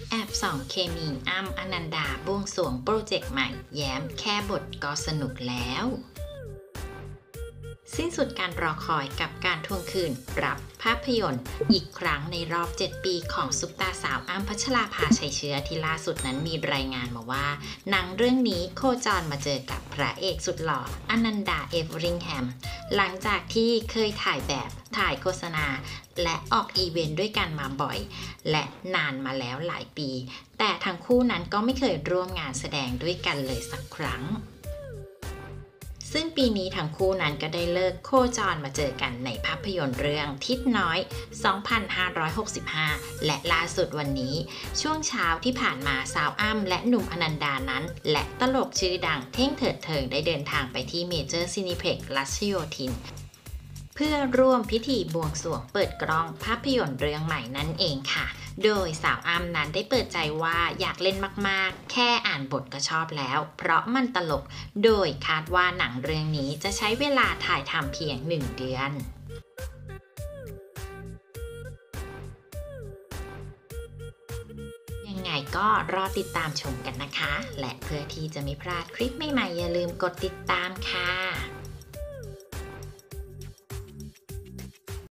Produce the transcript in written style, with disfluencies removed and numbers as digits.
แอบส่องเคมีอ้ำอนันดาบวงสรวงโปรเจกต์ใหม่แย้มแค่บทก็สนุกแล้วสิ้นสุดการรอคอยกับการทวงคืนรับภาพยนตร์อีกครั้งในรอบ 7 ปีของซุปตาสาวอ้ำพัชราภาชัยเชื้อที่ล่าสุดนั้นมีรายงานมาว่าหนังเรื่องนี้โคจรมาเจอกับพระเอกสุดหล่ออนันดาเอเวอริงแฮมหลังจากที่เคยถ่ายแบบถ่ายโฆษณาและออกอีเวนต์ด้วยกันมาบ่อยและนานมาแล้วหลายปีแต่ทั้งคู่นั้นก็ไม่เคยร่วมงานแสดงด้วยกันเลยสักครั้งซึ่งปีนี้ทั้งคู่นั้นก็ได้เลิกโคจรมาเจอกันในภาพยนตร์เรื่องทิศน้อย 2565 และล่าสุดวันนี้ช่วงเช้าที่ผ่านมาสาวอ้ำและหนุ่มอนันดานั้นและตลกชื่อดังเท่งเถิดเทิงได้เดินทางไปที่เมเจอร์ซินิเพ็กซ์รัชโยธินเพื่อร่วมพิธีบวงสรวงเปิดกล้องภาพยนตร์เรื่องใหม่นั่นเองค่ะโดยสาวอ้ำนั้นได้เปิดใจว่าอยากเล่นมากๆแค่อ่านบทก็ชอบแล้วเพราะมันตลกโดยคาดว่าหนังเรื่องนี้จะใช้เวลาถ่ายทำเพียง1 เดือนยังไงก็รอติดตามชมกันนะคะและเพื่อที่จะไม่พลาดคลิปใหม่ๆอย่าลืมกดติดตามค่ะ